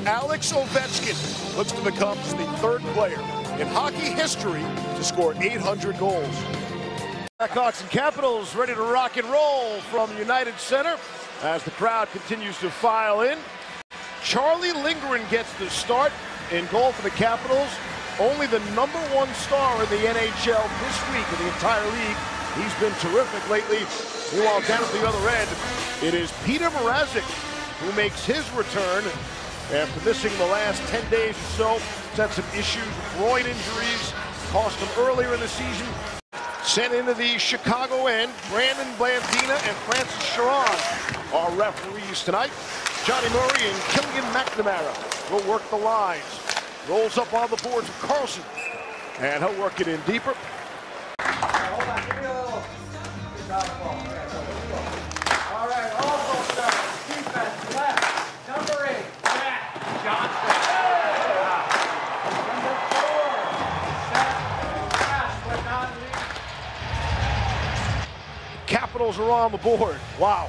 Alex Ovechkin looks to become the third player in hockey history to score 800 goals. Blackhawks and Capitals ready to rock and roll from United Center as the crowd continues to file in. Charlie Lindgren gets the start in goal for the Capitals. Only the #1 star in the NHL this week in the entire league. He's been terrific lately. Meanwhile, down at the other end, it is Peter Mrazek who makes his return after missing the last 10 days or so. He's had some issues with groin injuries, cost him earlier in the season. Sent into the Chicago end, Brandon Blandina and Francis Sharon are referees tonight. Johnny Murray and Killian McNamara will work the lines. Rolls up on the boards with Carlson, and he'll work it in deeper. Hold on, give me a little ball. All right, also start. Defense, left. Number 8, Jack Johnson. Number 4, Seth Cash, but not lead. Capitals are on the board. Wow.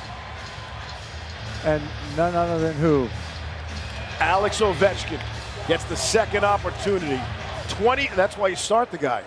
And none other than who? Alex Ovechkin gets the second opportunity. 20, that's why you start the guy.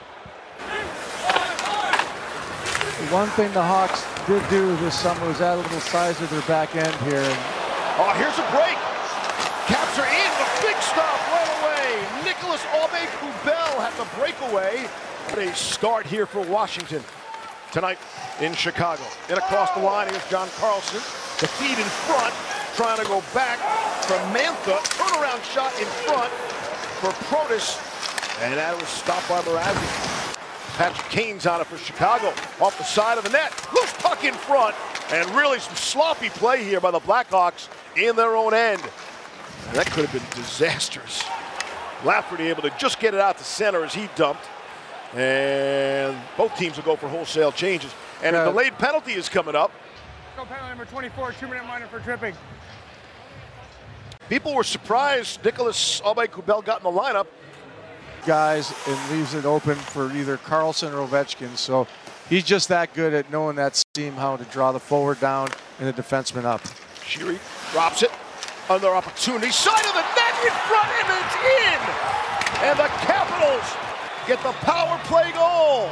One thing the Hawks did do this summer was add a little size to their back end here. Oh, here's a break. Caps are in, the big stop right away. Nicholas Aube-Kubel has a breakaway. What a start here for Washington tonight in Chicago. In across the line, here's John Carlson. The feed in front, trying to go back from Mantha. Turnaround shot in front for Protas, and that was stopped by Mrazek. Patrick Kane's on it for Chicago, off the side of the net. Loose puck in front, and really some sloppy play here by the Blackhawks in their own end. And that could have been disastrous. Lafferty able to just get it out to center as he dumped. And both teams will go for wholesale changes. And a delayed penalty is coming up. Go penalty number 24, 2-minute minor for tripping. People were surprised Nicholas Aube-Kubel got in the lineup. Guys, and leaves it open for either Carlson or Ovechkin. So he's just that good at knowing that seam, how to draw the forward down and the defenseman up. Sheary drops it. Another opportunity. Side of the net in front, and it's in! And the Capitals get the power play goal.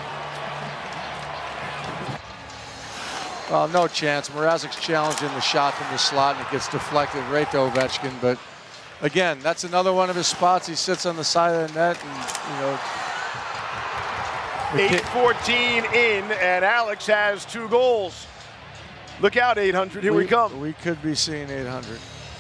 Well, no chance. Mrazek's challenging the shot from the slot, and it gets deflected right to Ovechkin. But again, that's another one of his spots. He sits on the side of the net, and 8:14 in, and Alex has 2 goals. Look out, 800. Here we come. We could be seeing 800.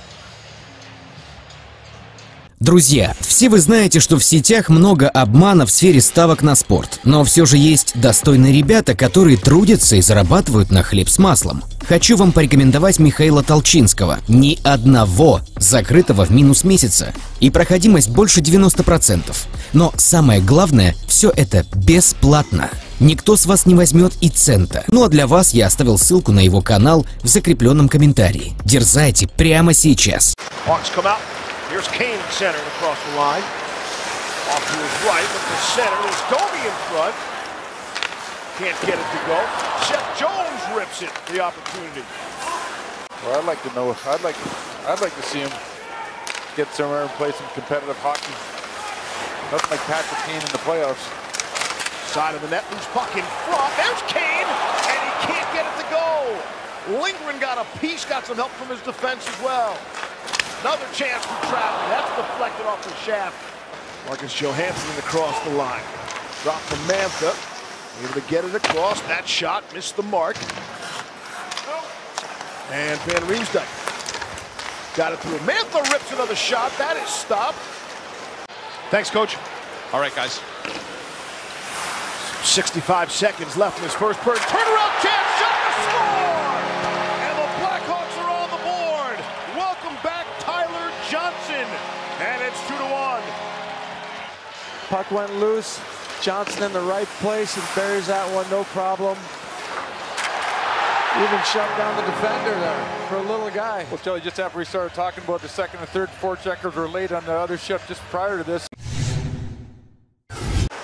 Друзья, все вы знаете, что в сетях много обмана в сфере ставок на спорт, но все же есть достойные ребята, которые трудятся и зарабатывают на хлеб с маслом. Хочу вам порекомендовать Михаила Толчинского. Ни одного закрытого в минус месяца. И проходимость больше 90%. Но самое главное, все это бесплатно. Никто с вас не возьмет и цента. Ну а для вас я оставил ссылку на его канал в закрепленном комментарии. Дерзайте прямо сейчас. Here's Kane centered across the line. Off to his right with the center. There's Domi in front. Can't get it to go. Seth Jones rips it. The opportunity. Well, I'd like to know. I'd like to see him get somewhere and play some competitive hockey. Nothing like Patrick Kane in the playoffs. Side of the net, loose puck in front. There's Kane, and he can't get it to go. Lindgren got a piece, got some help from his defense as well. Another chance for Travis. That's deflected off the shaft. Marcus Johansson across the line. Drop from Mantha. Able to get it across. That shot missed the mark. And Van Riemsdyk got it through. Mantha rips another shot. That is stopped. Thanks, Coach. All right, guys. 65 seconds left in this first period. Turnaround chance. Shot to score! And the Blackhawks are on the board. Welcome back, Tyler Johnson. And it's 2-1. Puck went loose. Johnson in the right place and buries that one, no problem. Even shut down the defender there for a little guy. Well, Kelly, just after we started talking about the second and third forecheckers were late on the other shift just prior to this.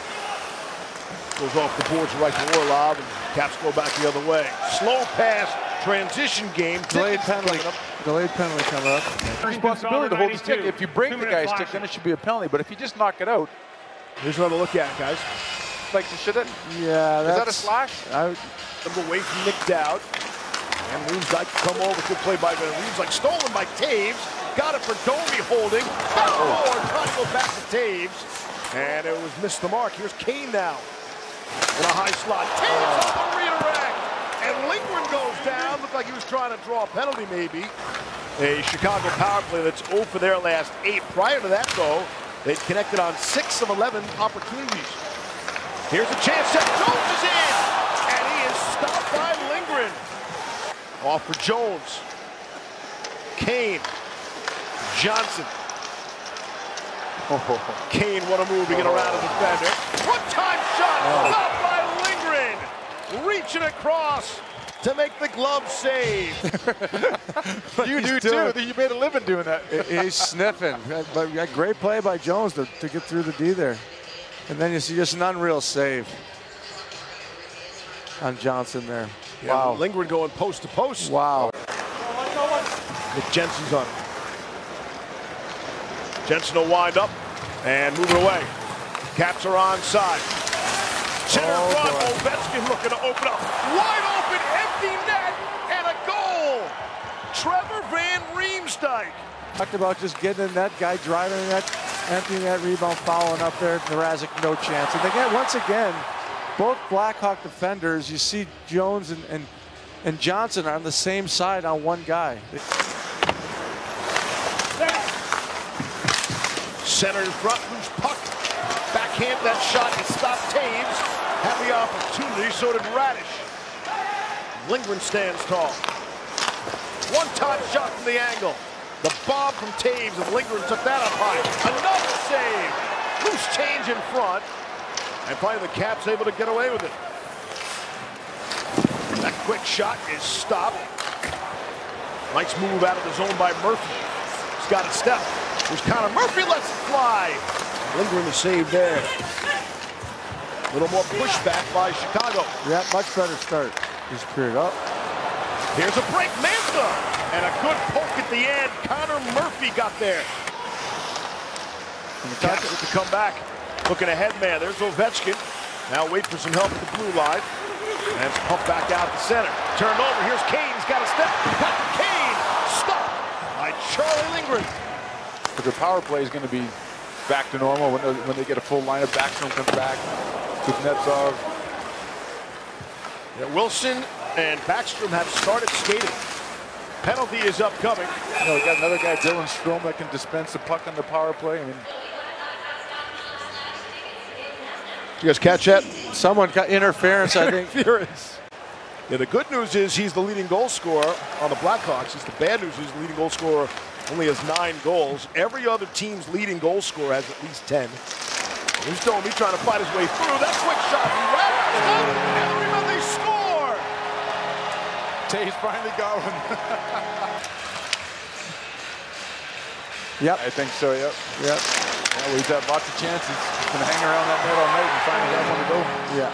Goes off the boards right to Orlov, and Caps go back the other way. Slow pass transition game. Delayed penalty. Delayed penalty coming up. Responsibility to hold the stick. If you break the guy's stick, then it should be a penalty. But if you just knock it out, Here's another look at it, guys. like should it? Yeah, Is that a slash? Number away from Nick Dowd. And Riemsdyk come over. Good play by Riemsdyk. Stolen by Toews. Got it for Domi holding. Trying to go back to Toews. And it was missed the mark. Here's Kane now. In a high slot. Toews on the redirect. And Lindgren goes down. Looked like he was trying to draw a penalty maybe. A Chicago power play that's 0 for their last 8. Prior to that, though, they'd connected on 6 of 11 opportunities. Here's a chance. Seth Jones is in. And he is stopped by Lindgren. Off for Jones. Kane. Johnson. Kane, what a move to get around a defender. One-time shot. Stopped by Lindgren. Reaching across to make the glove save. You do too. You made a living doing that. He's sniffing. But great play by Jones to get through the D there. And then you see just an unreal save on Johnson there. Yeah, Wow. Lindgren going post to post. Wow. Nick Jensen's on it. Jensen will wind up and move it away. Caps are onside. Center front, Ovechkin looking to open up. Wide open, empty net, and a goal. Trevor Van Riemsdyk. Talked about just getting in that guy driving that, emptying that rebound, following up there. Mrazek, no chance. And again, once again, both Blackhawk defenders, you see Jones and Johnson are on the same side on one guy. Center in front, loose puck. Backhand that shot and stopped Toews. Had the opportunity, so did Radish. Lindgren stands tall. One-time shot from the angle. The bob from Toews, and Lindgren took that up high. Another save. Loose change in front. And finally the Caps able to get away with it. That quick shot is stopped. Nice move out of the zone by Murphy. He's got it step. Here's Connor Murphy, lets it fly. Lindgren the save there. A little more pushback by Chicago. Yeah, much better start. He's cleared up. Here's a break, Mantha. And a good poke at the end. Connor Murphy got there. And the Caps with the comeback. Looking ahead, man. There's Ovechkin. Now wait for some help at the blue line. And it's pumped back out to center. Turned over. Here's Kane. He's got a step. Kane stopped by Charlie Lindgren. But the power play is going to be back to normal when they get a full lineup. Backstrom comes back. Kuznetsov. Yeah, Wilson and Backstrom have started skating. Penalty is upcoming. You know, we got another guy, Dylan Strome, that can dispense the puck on the power play. I mean, you guys catch that? Someone got interference, I think. Interference. Yeah, the good news is he's the leading goal scorer on the Blackhawks. The bad news is the leading goal scorer only has 9 goals. Every other team's leading goal scorer has at least 10. Here's Domi trying to fight his way through. That quick shot. And the rebound, they score. Taves finally got one. Yep. I think so, yep. Yep. Yeah, we've had lots of chances. He's going to hang around that net all night and finally got one to go. Yeah.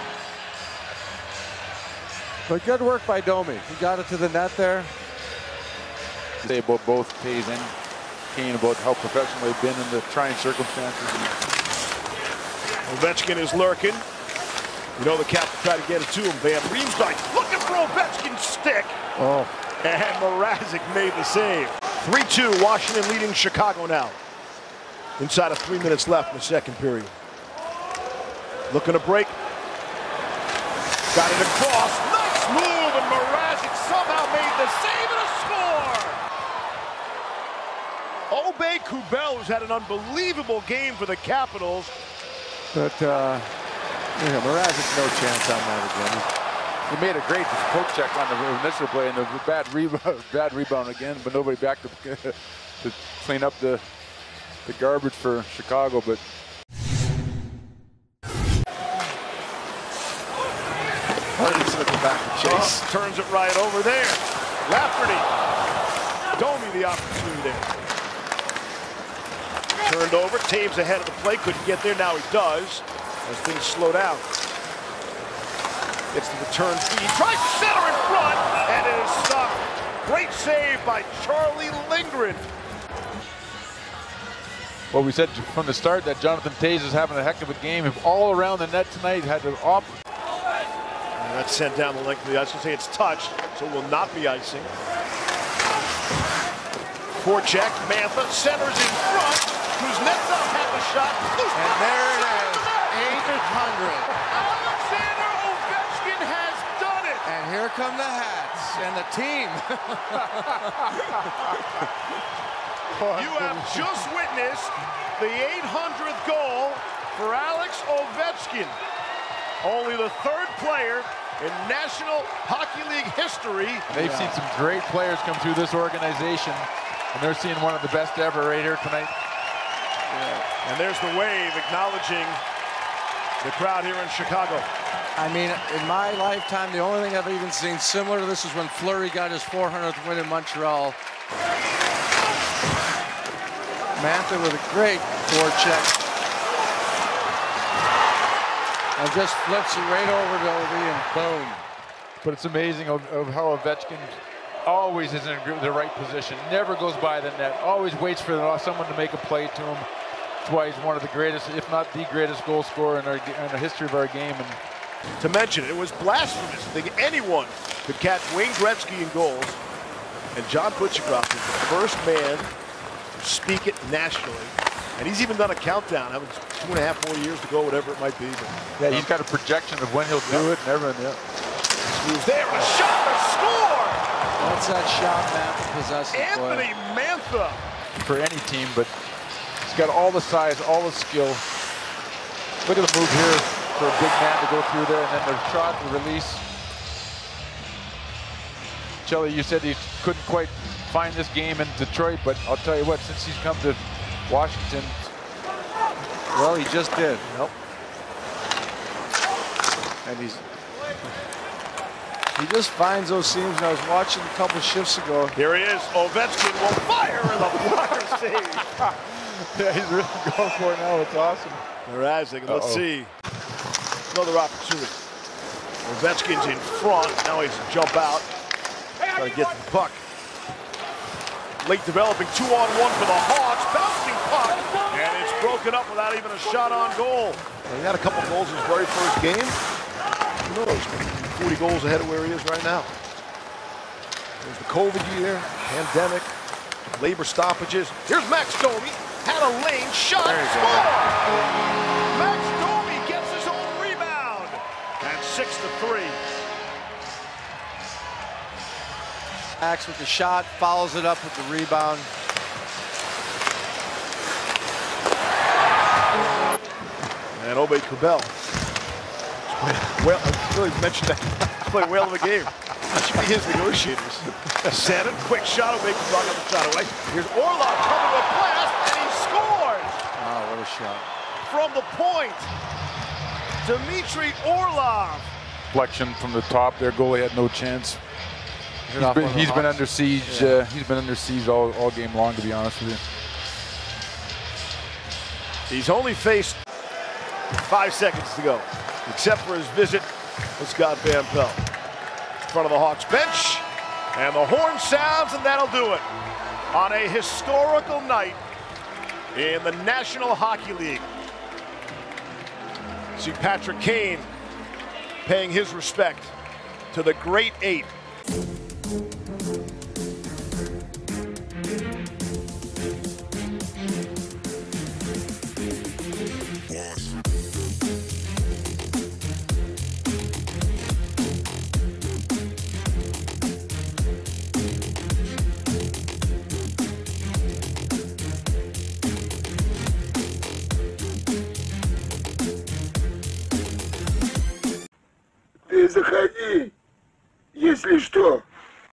But good work by Domi. He got it to the net there. Say about both Taves and Kane about how professional they've been in the trying circumstances. Ovechkin is lurking. You know the Cap will try to get it to him. Van Riemsdyk looking for Ovechkin's stick. Oh. And Mrazek made the save. 3-2, Washington leading Chicago now. Inside of 3 minutes left in the second period. Looking to break. Got it across. Nice move, and Mrazek somehow made the save and a score. Obey Kubel, who's had an unbelievable game for the Capitals. But yeah, Mrazek, no chance on that again. He made a great poke check on the initial play and the bad rebound again, but nobody back to clean up the garbage for Chicago. But Hardy's looking back to chase. Turns it right over there. Lafferty. Domi the opportunity there. Turned over. Toews ahead of the play. Couldn't get there. Now he does as things slow down. Gets the return feed, tries to center in front, and it is stopped. Great save by Charlie Lindgren. Well, we said from the start that Jonathan Toews is having a heck of a game. If all around the net tonight had to opt. That's sent down the length of the ice. I was going to say it's touched, so it will not be icing. Forecheck, Mantha centers in front. Kuznetsov had the shot. And there it is, 800. Alexander Ovechkin has done it. And here come the hats and the team. You have just witnessed the 800th goal for Alex Ovechkin. Only the third player in National Hockey League history. They've seen some great players come through this organization, and they're seeing one of the best ever right here tonight. Yeah. And there's the wave acknowledging the crowd here in Chicago. I mean, in my lifetime, the only thing I've even seen similar to this is when Fleury got his 400th win in Montreal. Mantha with a great forecheck. And just flips it right over to Ovi and boom. But it's amazing of how Ovechkin always is in the right position, never goes by the net, always waits for someone to make a play to him. That's why he's one of the greatest, if not the greatest goal scorer in the history of our game. And to mention, it was blasphemous to think anyone could catch Wayne Gretzky in goals. And John Butchergroff is the first man to speak it nationally. And he's even done a countdown, having 2.5 more years to go, whatever it might be. But yeah, he's got a projection of when he'll do it and everything. Yeah. Moves there, a shot, a score! That's that shot Mantha possesses. Anthony Mantha. For any team, but he's got all the size, all the skill. Look at the move here for a big man to go through there, and then the shot, the release. Chelly, you said he couldn't quite find this game in Detroit, but I'll tell you what, since he's come to Washington, well, he just did. Nope. And he just finds those seams. And I was watching a couple shifts ago. Here he is. Ovechkin will fire in the blocker save. Yeah, he's really going for it now. It's awesome. Mrazek, let's see. Another opportunity. Ovechkin's in front. Now he's to jump out. Trying to get the puck. Late developing 2-on-1 for the Hawks. Bouncing puck. And it's broken up without even a shot on goal. He had a couple goals in his very first game. Who knows? 40 goals ahead of where he is right now. There's the COVID year, pandemic, labor stoppages. Here's Max Domi. Had a lane shot. Score! Max Domi gets his own rebound. And 6-3. Max with the shot, follows it up with the rebound. And Obey Kubel. Well, I really mentioned that. He's playing whale of a game. That should be his negotiators. Santa, quick shot. Obey Kubel got the shot away. Here's Orlov coming with a blast, and he scores! Oh, what a shot. From the point, Dmitry Orlov. Flexion from the top. Their goalie had no chance. He's been under siege. Yeah. He's been under siege all game long, to be honest with you. He's only faced 5 seconds to go, except for his visit with Scott Van Pelt. In front of the Hawks bench, and the horn sounds, and that'll do it. On a historical night in the National Hockey League. See Patrick Kane paying his respect to the Great Eight. Ты заходи, если что.